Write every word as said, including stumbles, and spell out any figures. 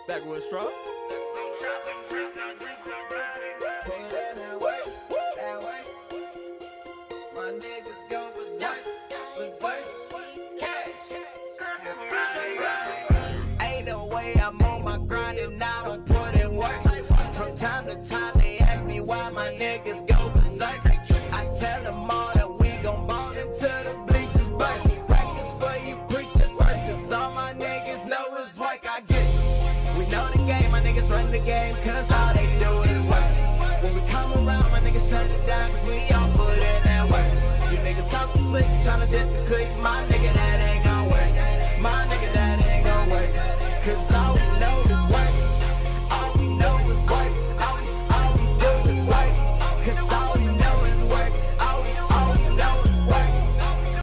Backwood straw. Put it that way, that way. My niggas go berserk, berserk. Cash. Straight up. Ain't no way I'm on my grind and I don't put in work. From time to time they ask me why my niggas go berserk. I tell them all that we gon' ball until the bleachers burst. Practice for you preachers first, cause all my niggas know is work. I get it. We know the game, my niggas run the game, cause all they do is work. When we come around, my niggas shut it down, cause we all put in that work. You niggas talking slick, tryna diss the click, my nigga